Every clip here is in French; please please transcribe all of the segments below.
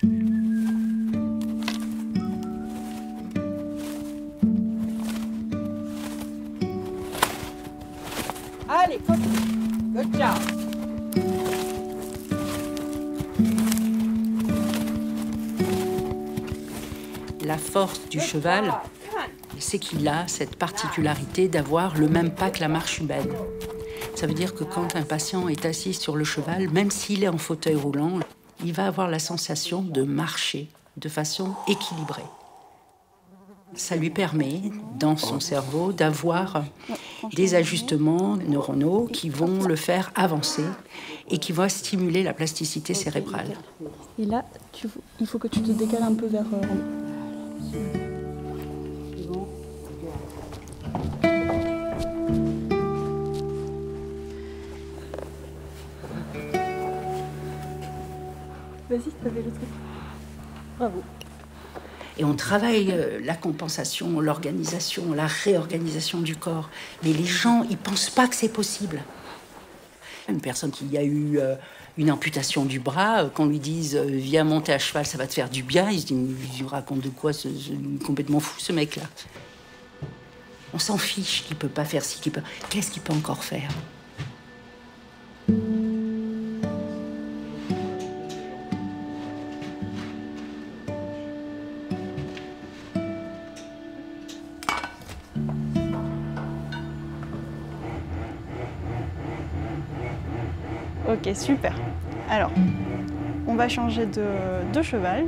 Allez, continue. Good job. La force du cheval, c'est qu'il a cette particularité d'avoir le même pas que la marche humaine. Ça veut dire que quand un patient est assis sur le cheval, même s'il est en fauteuil roulant, il va avoir la sensation de marcher de façon équilibrée. Ça lui permet, dans son cerveau, d'avoir des ajustements neuronaux qui vont le faire avancer et qui vont stimuler la plasticité cérébrale. Et là, il faut que tu te décales un peu vers... Vas-y, t'avais le truc. Bravo. Et on travaille la compensation, l'organisation, la réorganisation du corps. Mais les gens, ils ne pensent pas que c'est possible. Une personne qui a eu une amputation du bras, qu'on lui dise « viens monter à cheval, ça va te faire du bien », il se dit « il raconte de quoi, complètement fou ce mec-là ». On s'en fiche qu'il ne peut pas faire ci, qu'il peut... Qu'est-ce qu'il peut encore faire ? Ok, super. Alors, on va changer de cheval.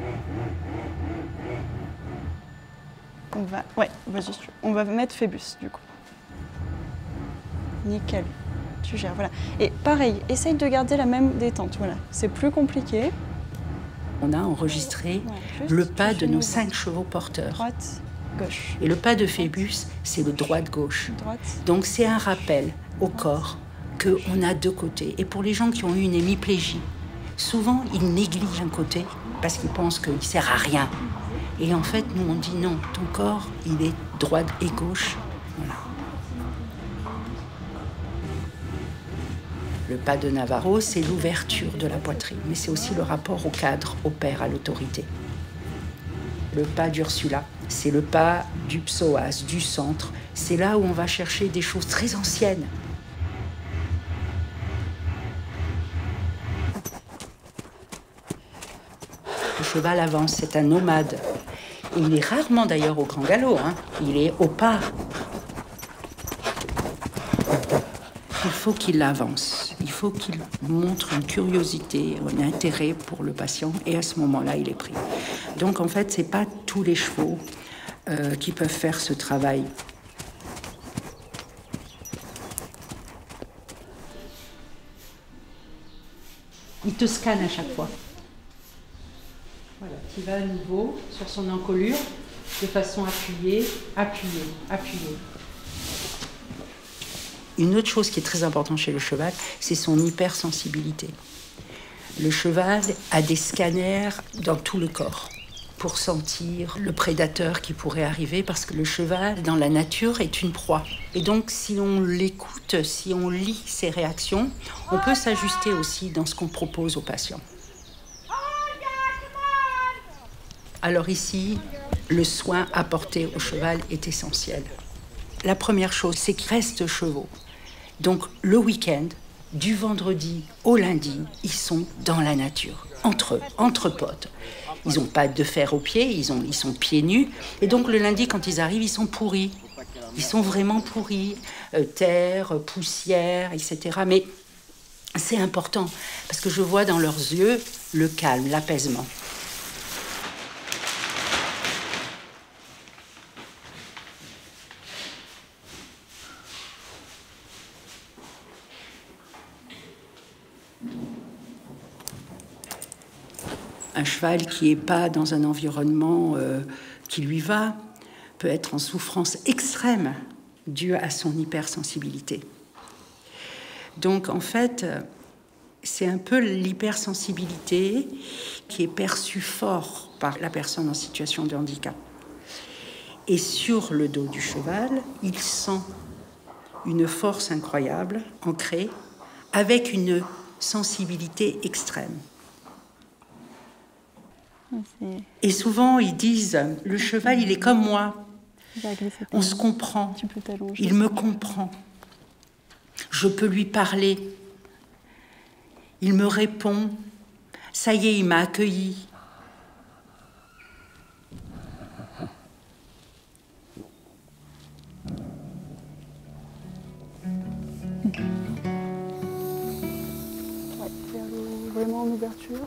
On va mettre Phébus, du coup. Nickel. Tu gères, voilà. Et pareil, essaye de garder la même détente, voilà. C'est plus compliqué. On a enregistré le pas de nos 5 chevaux porteurs. Droite, gauche. Et le pas de Phébus, c'est le droite-gauche. Donc c'est un rappel au corps qu'on a deux côtés. Et pour les gens qui ont eu une hémiplégie, souvent ils négligent un côté parce qu'ils pensent qu'il ne sert à rien. Et en fait, nous on dit non, ton corps, il est droite et gauche. Voilà. Le pas de Navarro, c'est l'ouverture de la poitrine, mais c'est aussi le rapport au cadre, au père, à l'autorité. Le pas d'Ursula, c'est le pas du psoas, du centre. C'est là où on va chercher des choses très anciennes. Le cheval avance, c'est un nomade. Et il est rarement d'ailleurs au grand galop, hein. Il est au pas. Il faut qu'il avance, il faut qu'il montre une curiosité, un intérêt pour le patient, et à ce moment-là, il est pris. Donc en fait, ce n'est pas tous les chevaux qui peuvent faire ce travail. Il te scanne à chaque fois. Voilà, tu vas à nouveau sur son encolure, de façon appuyée, appuyée, appuyée. Une autre chose qui est très importante chez le cheval, c'est son hypersensibilité. Le cheval a des scanners dans tout le corps pour sentir le prédateur qui pourrait arriver, parce que le cheval, dans la nature, est une proie. Et donc, si on l'écoute, si on lit ses réactions, on peut s'ajuster aussi dans ce qu'on propose aux patients. Alors ici, le soin apporté au cheval est essentiel. La première chose, c'est qu'il reste chevaux. Donc le week-end, du vendredi au lundi, ils sont dans la nature, entre eux, entre potes. Ils n'ont pas de fer aux pieds, ils sont pieds nus. Et donc le lundi, quand ils arrivent, ils sont pourris. Ils sont vraiment pourris. Terre, poussière, etc. Mais c'est important, parce que je vois dans leurs yeux le calme, l'apaisement. Un cheval qui n'est pas dans un environnement qui lui va peut être en souffrance extrême due à son hypersensibilité. Donc en fait, c'est un peu l'hypersensibilité qui est perçue fort par la personne en situation de handicap. Et sur le dos du cheval, il sent une force incroyable, ancrée, avec une sensibilité extrême. Et souvent, ils disent, le cheval, il est comme moi. On se comprend. Il me comprend. Je peux lui parler. Il me répond. Ça y est, il m'a accueilli. Vraiment en ouverture.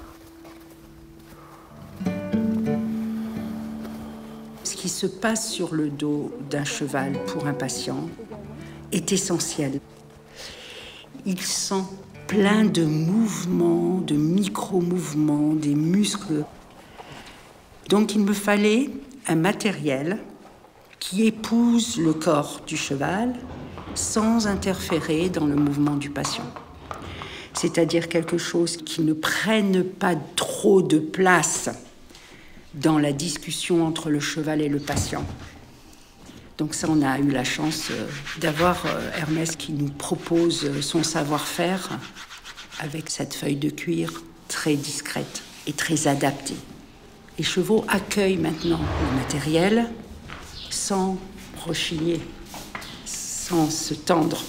Ce qui se passe sur le dos d'un cheval pour un patient est essentiel. Il sent plein de mouvements, de micro-mouvements, des muscles. Donc il me fallait un matériel qui épouse le corps du cheval sans interférer dans le mouvement du patient. C'est-à-dire quelque chose qui ne prenne pas trop de place dans la discussion entre le cheval et le patient. Donc ça, on a eu la chance d'avoir Hermès qui nous propose son savoir-faire avec cette feuille de cuir très discrète et très adaptée. Les chevaux accueillent maintenant le matériel sans rechigner, sans se tendre.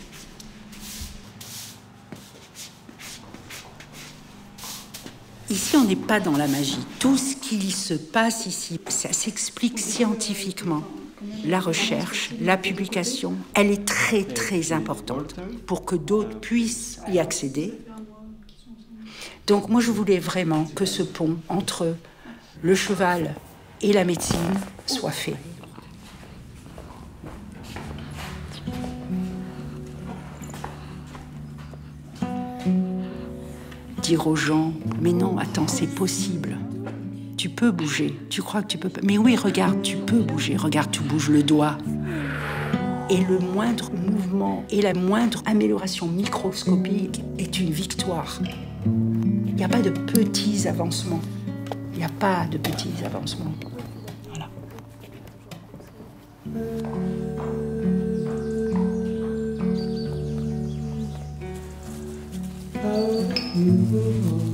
Ici, on n'est pas dans la magie. Tout ce qui se passe ici, ça s'explique scientifiquement. La recherche, la publication, elle est très, très importante pour que d'autres puissent y accéder. Donc moi, je voulais vraiment que ce pont entre le cheval et la médecine soit fait. Dire aux gens, mais non, attends, c'est possible. Tu peux bouger. Tu crois que tu peux pas. Mais oui, regarde, tu peux bouger. Regarde, tu bouges le doigt. Et le moindre mouvement et la moindre amélioration microscopique est une victoire. Il n'y a pas de petits avancements. Il n'y a pas de petits avancements. Voilà.